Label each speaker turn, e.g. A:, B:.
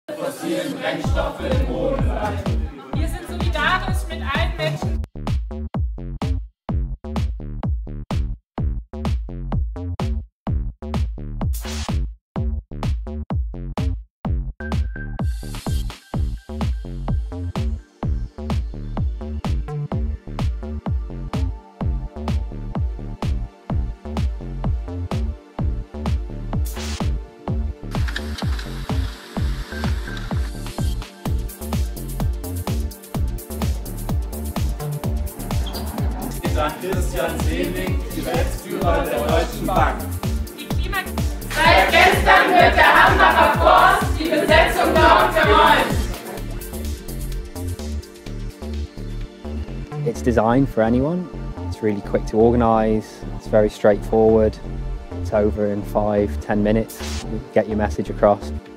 A: Fossilen Brennstoffe im Boden bleiben.
B: Wir sind solidarisch mit allen Menschen.
A: An Christian Seelig, Geschäftsführer der Deutschen Bank.
B: Seit gestern wird der Hambacher Forst die Besetzung dort geräumt.
C: It's designed for anyone. It's really quick to organise. It's very straightforward. It's over in 5–10 minutes. You get your message across.